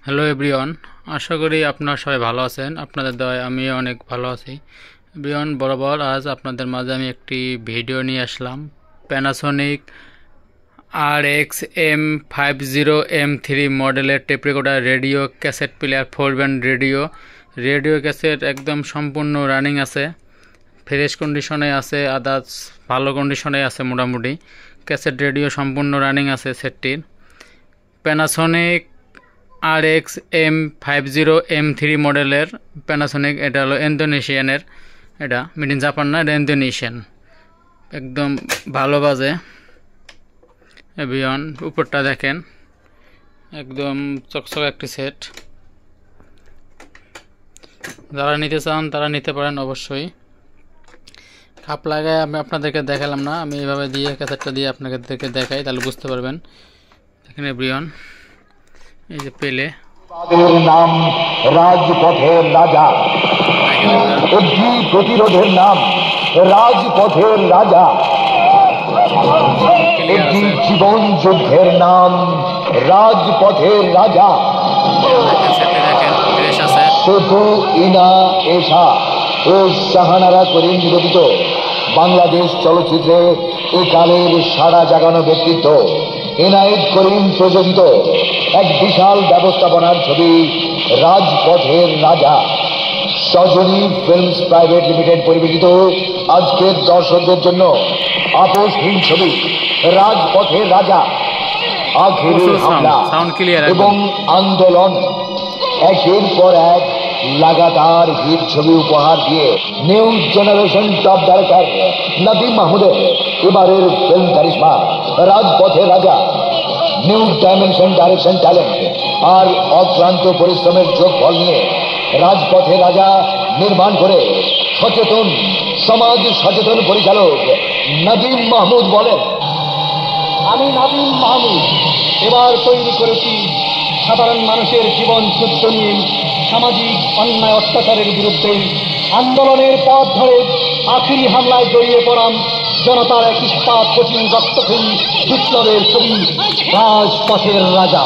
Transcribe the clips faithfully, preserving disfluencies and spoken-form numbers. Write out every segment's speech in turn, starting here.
Hello everyone, আশা করি আপনারা সবাই ভালো আছেন। আপনাদের দয়ায় আমি অনেক ভালো আছি। এভরিওয়ান, বরাবর আজ আপনাদের মাঝে আমি একটি ভিডিও নিয়ে আসলাম। Panasonic R X M five zero M three মডেলের tape recorder radio cassette player four band radio radio cassette একদম সম্পূর্ণ রানিং আছে, ফ্রেশ কন্ডিশনে আছে, আদার্স ভালো কন্ডিশনে আছে। মোটামুটি ক্যাসেট রেডিও সম্পূর্ণ রানিং আছে সেটটির। Panasonic R X M five zero M three মডেলের প্যানাসোনিক, এটা হলো ইন্দোনেশিয়ানের, এটা মেড ইন জাপান না, এটা ইন্দোনেশিয়ান। একদম ভালো বাজে। এভিয়ন উপরটা দেখেন, একদম চকচক একটি সেট। যারা নিতে চান তারা নিতে পারেন অবশ্যই। খাপ লাগায় আমি আপনাদেরকে দেখালাম না, আমি এইভাবে দিয়ে ক্যাসেটটা দিয়ে আপনাদেরকে দেখাই, তাহলে বুঝতে পারবেন। দেখেন এভিয়ন, এই যে পেলে নাম রাজপথের রাজা, একটি প্রতিরোধের নাম রাজপথের রাজা, একটি জীবন যুদ্ধের নাম রাজপথের রাজা। সেতু ইনা এশা ও শাহানারা করিম নিবেদিত বাংলাদেশ চলচ্চিত্রে একালের সাড়া জাগানো ব্যক্তিত্ব এনায়েত করিম প্রযোজিত এক বিশাল ব্যবস্থাপনার ছবি রাজপথের রাজা। সজনী ফিল্মস প্রাইভেট লিমিটেড পরিবেশিত আজকের দর্শকদের জন্য আপোষহীন ছবি রাজপথের রাজা। আখেরি হামলা এবং আন্দোলন, একের পর এক লাগাতার হিট ছবি উপহার দিয়ে new generation top director Nadeem মাহমুদের এবারের ফিল্ম কারিশমা রাজপথের রাজা। নিউ ডাইমেনশন ডাইরেকশন ট্যালেন্ট আর অক্লান্ত পরিশ্রমের যোগফল নিয়ে রাজপথের রাজা নির্মাণ করে সচেতন সমাজ সচেতন পরিচালক নদীম মাহমুদ বলেন, আমি নদীম মাহমুদ এবার তৈরি করেছি সাধারণ মানুষের জীবন যুদ্ধ নিয়ে সামাজিক অন্যায় অত্যাচারের বিরুদ্ধে আন্দোলনের পথ ধরে আখেরি হামলায় জড়িয়ে পড়াম জনতার এক ইস্পাত কঠিন রক্তহীন বিপ্লবের ছবি রাজপথের রাজা।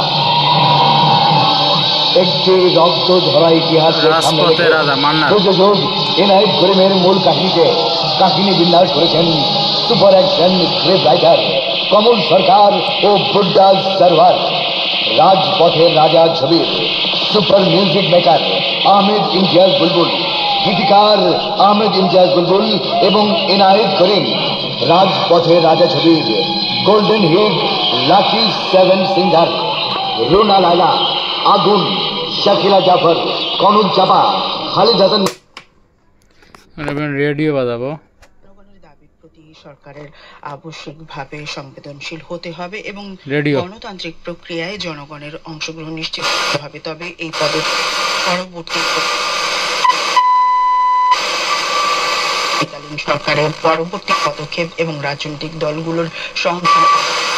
একটি রক্ত ধরা ইতিহাসের প্রযোজক এনায়েত করিমের মূল কাহিনীকে কাহিনী বিন্যাস করেছেন super action script writer Kamal Sarkar ও বুড্ডাস সার্ভার। রাজপথের রাজা ছবির super music maker Ahmed Imtiaz Bulbul, গীতিকার আহমেদ ইমতিয়াজ বুলবুল এবং এনায়েত করিম। রাজপথের রাজা ছবির golden hit lucky seven singer Runa Laila, Agun, Shakila Zafar, Kanak চাপা, খালিদ হাসান। রেডিও বাজাবো। সরকারের আবশ্যিকভাবে সংবেদনশীল হতে হবে এবং গণতান্ত্রিক প্রক্রিয়ায় জনগণের অংশগ্রহণ নিশ্চিত করতে হবে। তবে এই পরবর্তী সরকারের পরবর্তী পদক্ষেপ এবং রাজনৈতিক দলগুলোর সংখ্যা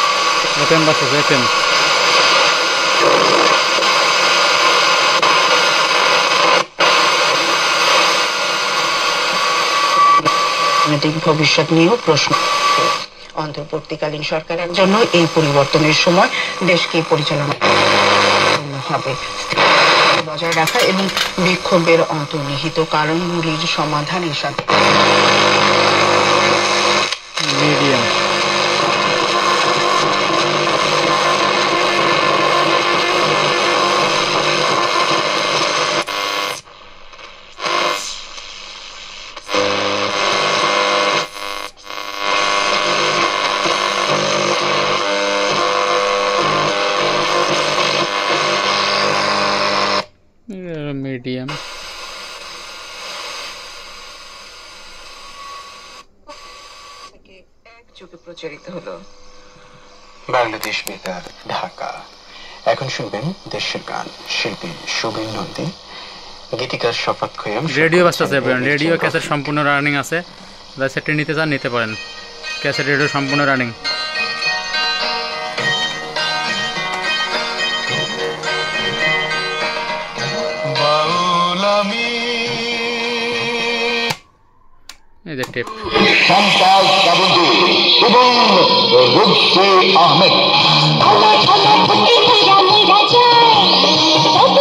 ভবিষ্যৎ নিয়েও প্রশ্ন। অন্তর্বর্তীকালীন সরকারের জন্য এই পরিবর্তনের সময় দেশকে পরিচালনা হবে বজায় রাখা এবং বিক্ষোভের অন্তর্নিহিত কারণগুলির সমাধানের সাথে মিডিয়াম মিডিয়াম একযোগে প্রচারিত হলো। বাংলাদেশ বেতার, ঢাকা। এখন শুনবেন দেশের গান। শিল্পী সুবীর নন্দী, গীতিকার শফাত খৈয়াম। রেডিও বাজতেছে, রেডিও ক্যাসেট সম্পূর্ণ রানিং আছে। যারা সেটটি নিতে চান নিতে পারেন। ক্যাসেট রেডিও সম্পূর্ণ রানিং। এই যে টেপ শামতাজ শ্রাবন্তী এবং রুবসি আহমেদ।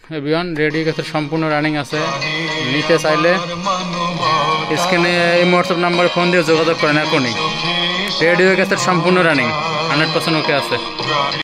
এভিয়ন রেডিও ক্যাসেট সম্পূর্ণ রানিং আছে, নিতে চাইলে স্ক্রিনে এই হোয়াটসঅ্যাপ নাম্বারে ফোন দিয়ে যোগাযোগ করেন এখনই। রেডিও ক্যাসেট সম্পূর্ণ রানিং, হান্ড্রেড পার্সেন্ট ওকে আছে।